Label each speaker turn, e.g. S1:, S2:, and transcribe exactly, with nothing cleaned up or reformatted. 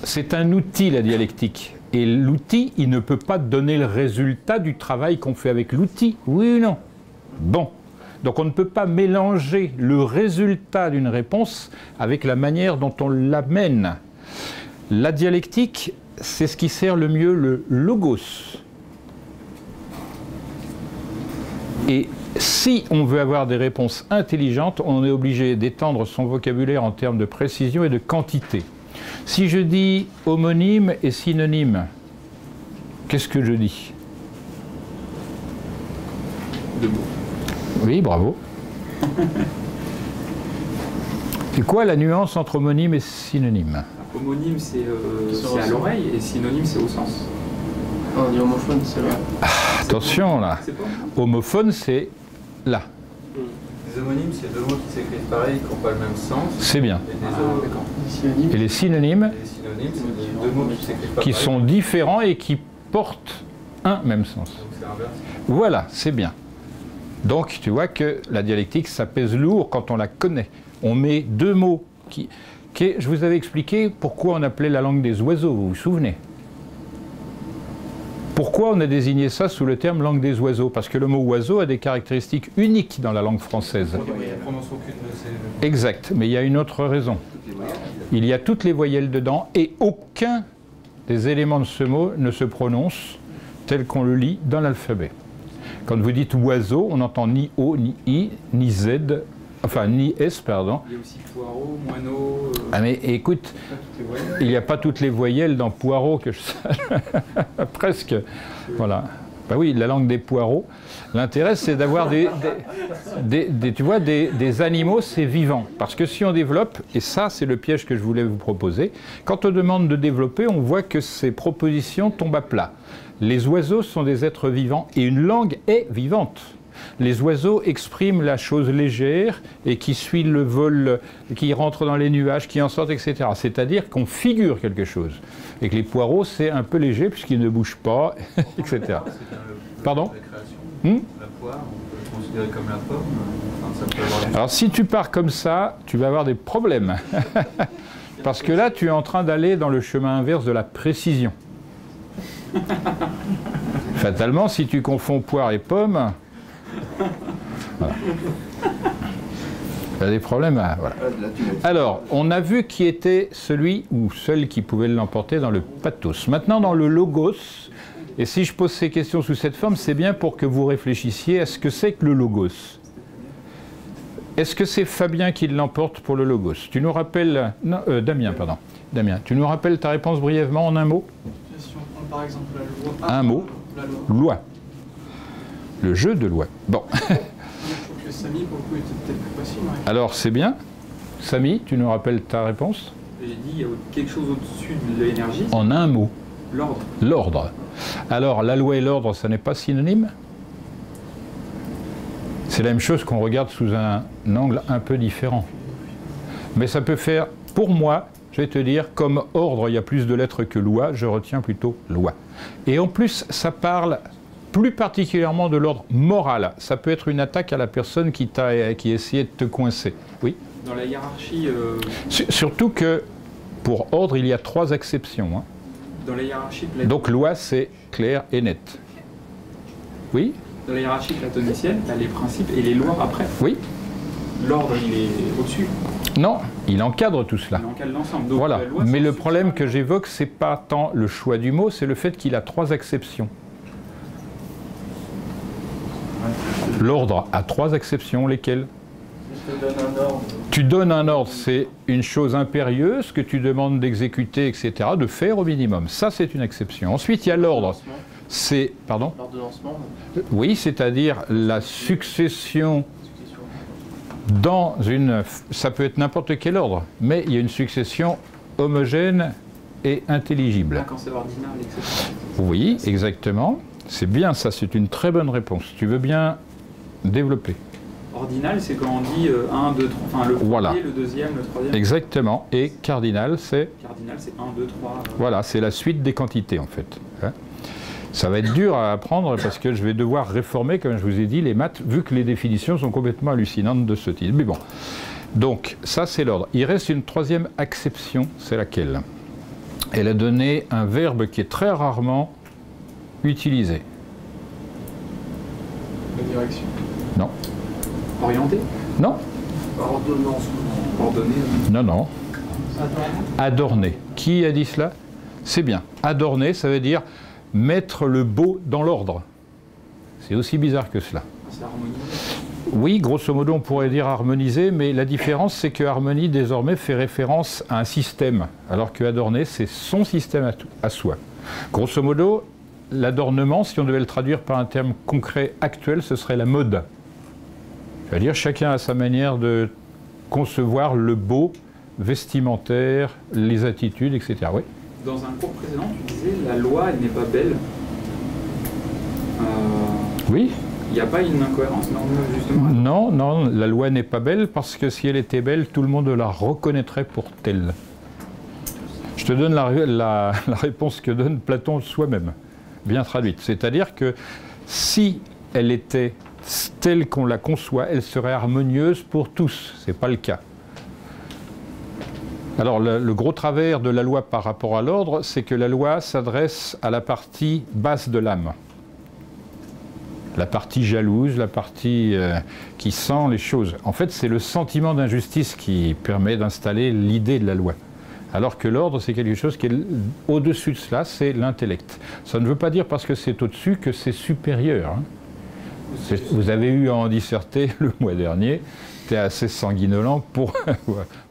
S1: c'est un outil, la dialectique. Et l'outil, il ne peut pas donner le résultat du travail qu'on fait avec l'outil. Oui ou non? Bon. Donc on ne peut pas mélanger le résultat d'une réponse avec la manière dont on l'amène. La dialectique, c'est ce qui sert le mieux le logos. Et si on veut avoir des réponses intelligentes, on est obligé d'étendre son vocabulaire en termes de précision et de quantité. Si je dis homonyme et synonyme, qu'est-ce que je dis?
S2: Deux mots.
S1: Oui, bravo. C'est quoi la nuance entre homonyme et synonyme?
S2: Homonyme, c'est euh, à l'oreille, et synonyme, c'est au sens.
S3: On dit homophone, c'est là.
S1: Ah, attention là. Homophone, c'est là.
S4: Les homonymes, c'est deux mots qui s'écrivent pareil, qui n'ont pas le même sens.
S1: C'est bien.
S4: Et, des
S1: ah, et les synonymes,
S4: les synonymes, c'est deux mots qui s'écrivent pas
S1: qui
S4: pareil.
S1: sont différents et qui portent un même sens.
S4: Donc c'est inverse.
S1: Voilà, c'est bien. Donc tu vois que la dialectique, ça pèse lourd quand on la connaît. On met deux mots qui... qui je vous avais expliqué pourquoi on appelait la langue des oiseaux, vous vous souvenez? Pourquoi on a désigné ça sous le terme langue des oiseaux? Parce que le mot oiseau a des caractéristiques uniques dans la langue française. Exact, mais il y a une autre raison. Il y a toutes les voyelles dedans et aucun des éléments de ce mot ne se prononce tel qu'on le lit dans l'alphabet. Quand vous dites oiseau, on n'entend ni O, ni I, ni Z, enfin ni S, pardon.
S2: Il y a aussi poireau, moineau... Euh...
S1: Ah mais écoute, il n'y a pas toutes les voyelles dans poireau que je sache. Presque. Voilà. Ben oui, la langue des poireaux. L'intérêt, c'est d'avoir des, des, des, des, tu vois, des, des animaux, c'est vivant. Parce que si on développe, et ça, c'est le piège que je voulais vous proposer, quand on demande de développer, on voit que ces propositions tombent à plat. Les oiseaux sont des êtres vivants et une langue est vivante. Les oiseaux expriment la chose légère et qui suit le vol, qui rentre dans les nuages, qui en sortent, et cetera. C'est-à-dire qu'on figure quelque chose. Et que les poireaux, c'est un peu léger puisqu'ils ne bougent pas, et cetera. Pardon ? Hmm ?
S4: La poire, on peut le considérer comme la pomme. Enfin, ça peut avoir...
S1: Alors si tu pars comme ça, tu vas avoir des problèmes. Parce que là, tu es en train d'aller dans le chemin inverse de la précision. Fatalement, si tu confonds poire et pomme, voilà. Il y a des problèmes à... Voilà. Alors, on a vu qui était celui ou celle qui pouvait l'emporter dans le pathos. Maintenant, dans le logos, et si je pose ces questions sous cette forme, c'est bien pour que vous réfléchissiez à ce que c'est que le logos. Est-ce que c'est Fabien qui l'emporte pour le logos? Tu nous rappelles... Non, euh, Damien, pardon. Damien, tu nous rappelles ta réponse brièvement en un mot?
S3: Si on prend par exemple la loi...
S1: Ah, un mot.
S3: La loi.
S1: Loi. Le jeu de loi. Bon.
S3: Je trouve que Samy, pour le coup, était peut-être plus facile. Ouais.
S1: Alors, c'est bien. Samy, tu nous rappelles ta réponse?
S2: J'ai dit, il y a quelque chose au-dessus de l'énergie.
S1: En un mot.
S2: L'ordre.
S1: L'ordre. Alors, la loi et l'ordre, ça n'est pas synonyme? C'est la même chose qu'on regarde sous un angle un peu différent. Mais ça peut faire, pour moi, je vais te dire, comme ordre, il y a plus de lettres que loi, je retiens plutôt loi. Et en plus, ça parle plus particulièrement de l'ordre moral. Ça peut être une attaque à la personne qui t'a qui essayait de te coincer. Oui.
S2: Dans la hiérarchie... Euh...
S1: Surtout que, pour ordre, il y a trois exceptions. Hein.
S2: Dans la hiérarchie platonicienne...
S1: Donc loi, c'est clair et net. Oui.
S2: Dans la hiérarchie platonicienne, tu as les principes et les lois après.
S1: Oui.
S2: L'ordre, il est au-dessus.
S1: Non, il encadre tout cela.
S2: Il encadre l'ensemble.
S1: Voilà. Mais le problème que j'évoque, c'est pas tant le choix du mot, c'est le fait qu'il a trois exceptions. L'ordre a trois exceptions, lesquelles?
S3: Je te donne un ordre.
S1: Tu donnes un ordre, c'est une chose impérieuse que tu demandes d'exécuter, et cetera, de faire au minimum. Ça, c'est une exception. Ensuite, il y a l'ordre. C'est... Pardon?
S3: L'ordonnancement.
S1: Oui, c'est-à-dire la succession dans une... Ça peut être n'importe quel ordre, mais il y a une succession homogène et intelligible.
S2: Ah, quand c'est ordinal, et cetera.
S1: Oui, exactement. C'est bien ça, c'est une très bonne réponse. Tu veux bien développer?
S2: Ordinal, c'est quand on dit un, deux, trois, enfin le premier,
S1: voilà.
S2: Le deuxième, le troisième.
S1: Exactement. Et cardinal, c'est...
S2: Cardinal, c'est un, deux, trois. Euh...
S1: Voilà, c'est la suite des quantités, en fait. Hein? Ça va être dur à apprendre parce que je vais devoir réformer, comme je vous ai dit, les maths, vu que les définitions sont complètement hallucinantes de ce type. Mais bon. Donc, ça, c'est l'ordre. Il reste une troisième acception, c'est laquelle? elle a donné un verbe qui est très rarement utilisé.
S3: La direction.
S1: Non.
S2: Orienté?
S1: Non.
S4: Ordonnance.
S2: Ordonné?
S1: Non, non. Adorner. Qui a dit cela? C'est bien. Adorner, ça veut dire mettre le beau dans l'ordre. C'est aussi bizarre que cela.
S2: C'est harmonie.
S1: Oui, grosso modo, on pourrait dire harmoniser, mais la différence, c'est que harmonie, désormais, fait référence à un système, alors que adorner, c'est son système à, à soi. Grosso modo, l'adornement, si on devait le traduire par un terme concret actuel, ce serait la mode. C'est-à-dire, chacun a sa manière de concevoir le beau, vestimentaire, les attitudes, et cetera. Oui.
S2: Dans un cours précédent, tu disais la loi, elle n'est pas belle. Euh,
S1: Oui.
S2: Il n'y a pas une incohérence, non, justement?
S1: Non, non, la loi n'est pas belle parce que si elle était belle, tout le monde la reconnaîtrait pour telle. Je te donne la, la, la réponse que donne Platon soi-même, bien traduite. C'est-à-dire que si elle était telle qu'on la conçoit, elle serait harmonieuse pour tous. Ce n'est pas le cas. Alors le, le gros travers de la loi par rapport à l'ordre, c'est que la loi s'adresse à la partie basse de l'âme. La partie jalouse, la partie euh, qui sent les choses. En fait, c'est le sentiment d'injustice qui permet d'installer l'idée de la loi. Alors que l'ordre, c'est quelque chose qui est au-dessus de cela, c'est l'intellect. Ça ne veut pas dire parce que c'est au-dessus que c'est supérieur. Hein. Vous avez eu à en disserter le mois dernier, c'était assez sanguinolent pour,